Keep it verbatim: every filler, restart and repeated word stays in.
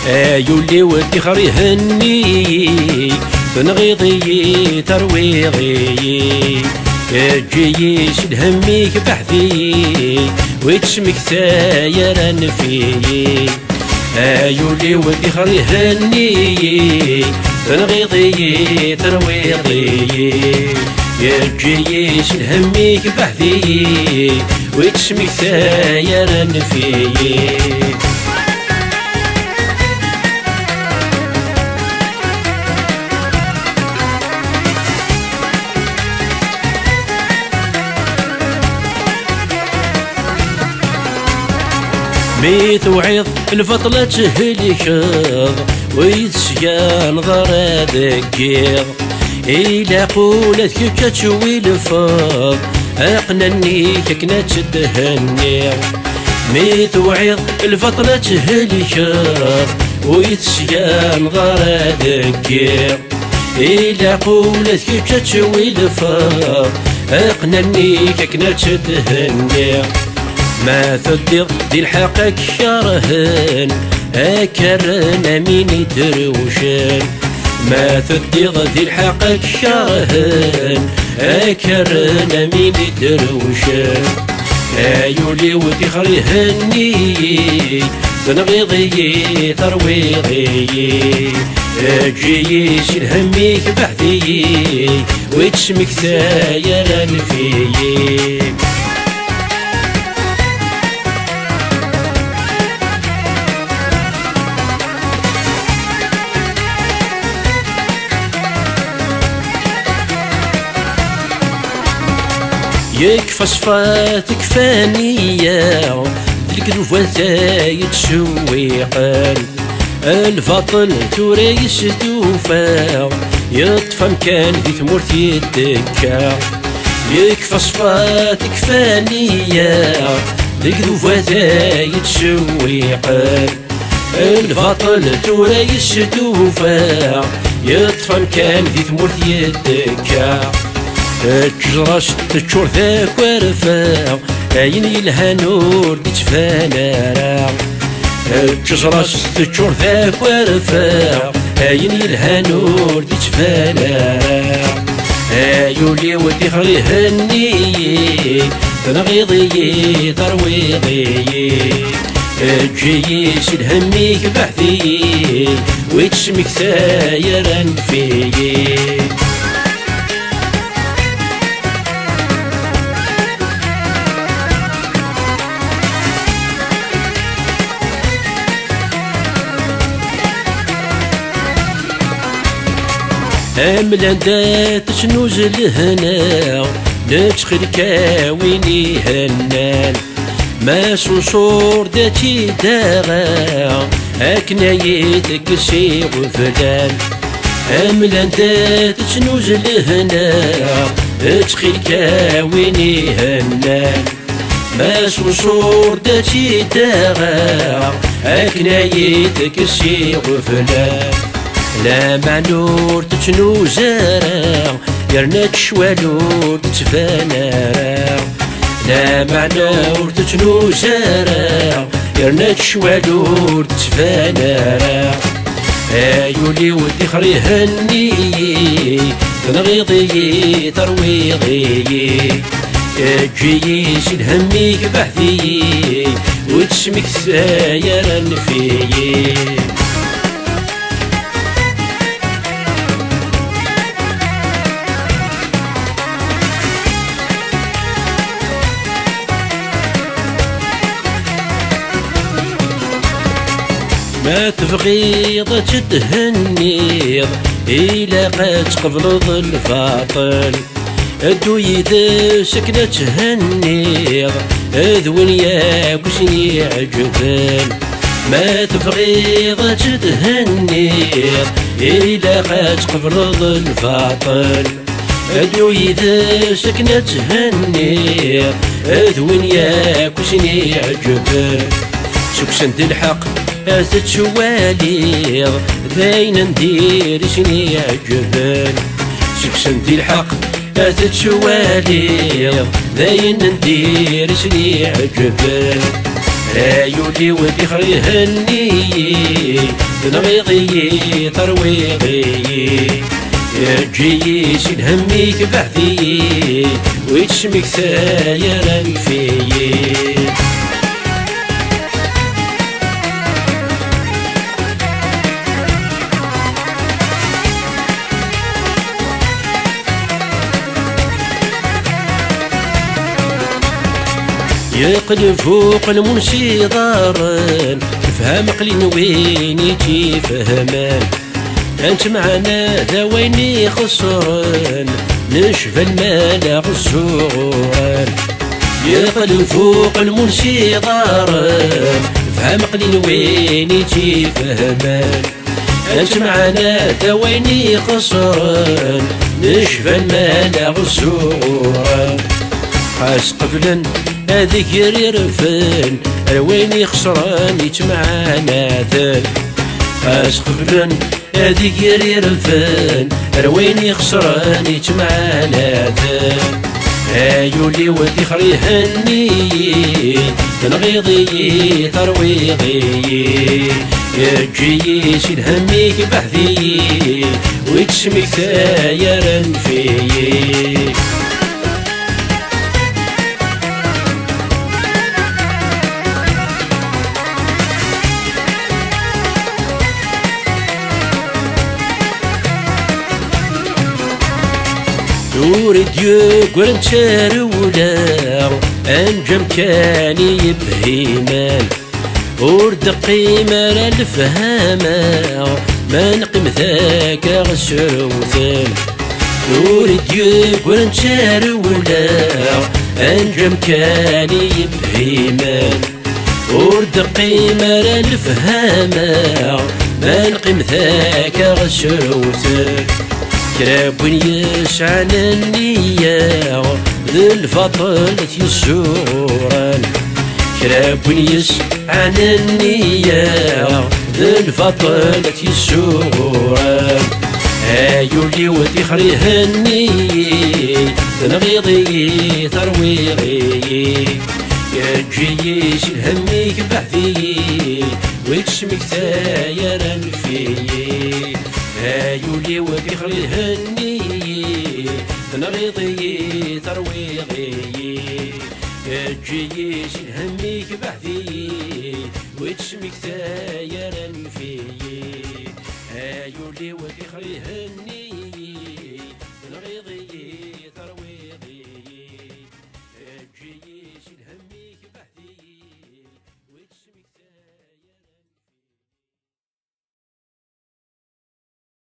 يولي ودي خري هني تنغيضي ترويضي جيش الهميك بحثي ويتشمك سايرا فيه يولي ودي خري هني تنغيضي ترويضي جيش الهميك بحثي ويتشمك سايرا فيه ميت وعيض الفضلة تهلكض ويتسيان غرادك إلا قولت كيف تشوي الفض أقنني كنا تدهني ميت وعيض الفضلة تهلكض ويتسيان غرادك إلا قولت كيف تشوي الفض أقنني كنا تدهني ما تدير دي الحقك شرهن أكرنا مين دروشن ما تدير دي الحقك شرهن أكرنا مين دروشن أيولي ودي خري هني تنغيضي ترويضي جيش الهميك بحثي ويتشمك سايرا فيه يكفى صفاتك فانية الكذوفة يتشويقن الفضل توريس توفى يطفى مكان في ثمورت يدكا يكفى صفاتك فانية الكذوفة يتشويقن الفضل توريس توفى يطفى مكان في ثمورت يدكا تجرش تشور ذاك ورفاع عين يلها نور دي تفانا تجرش تشور ذاك ورفاع عين يلها نور دي تفانا يولي ودي خلي هني تنغيضي ترويضي جيش الهميك بحثي ويتشمك سايرا فيه أملا دات تشنوز الهنا نتخل كاويني هنان ما سوصور داتي داغا أكنا يدك سي غفلان أملا دات تشنوز الهنا نتخل كاويني هنان ما سوصور داتي داغا أكنا يدك سي غفلان لا معنور تتنو زارع يرنا تشوالور تتفانا لا معنور تتنو زارع يرنا تشوالور تتفانا يولي ودي خري هني تنغيضي ترويضي جيش الهميك بحثي وتسمك سايرا فيه ما تبغيض تتهنيض إلا قد تقبلض الفاطل أدو يدا سكنة تهنيض أذون ياك وسني عجبان ما تبغيض تتهنيض إلا قد تقبلض الفاطل أدو يدا سكنة تهنيض أذون ياك وسني عجبان سكسنت الحق تتشواليض ذاين ندير شني عجبان سكسنتي الحق تتشواليض ذاين ندير شني عجبان يولي ودي خري هني نغيضي ترويضي جيي شد هميك بعدي ويتشمك سايرا فيي يقلب فوق المنشي ضارن تفهم قلين وين يجي فهمان انت معنا ذا وين خسران نشفى المال غزوران يقلب فوق المنشي ضارن تفهم قلين وين يجي فهمان انت معنا ذا وين خسران نشفى المال غزوران خاص قبلا هذيك يرفن رويني خسران يتمعانا ذن خاص قبلا هذيك يرفن رويني خسران يتمعانا ذن هايولي ودي خري هني تنغيضي ترويضي يجي يشيل هميك بحذي ويتشمك سايرا فيي نور ديو قرن تشارولا انجم كاني بهيمان ورد قيمة للفهامة ما نقيم ذاك غسروثان نور ديو قرن تشارولا انجم كاني بهيمان ورد قيمة للفهامة ما نقيم ذاك غسروثان كراب يسعى النية ذي الفضل يسوران كراب يسعى النية ذي الفضل يسوران هايولي ودي خري هني تنغيضي ترويضي يجي يشيل هميك بعدي ويتشمك سايرا فيي هايولي ودي خري هني تنغيضي ترويضي يجي يشيل هميك بعدي ويتشمك سايرا فيي هايولي ودي خري هني تنغيضي ترويضي يجي يشيل هميك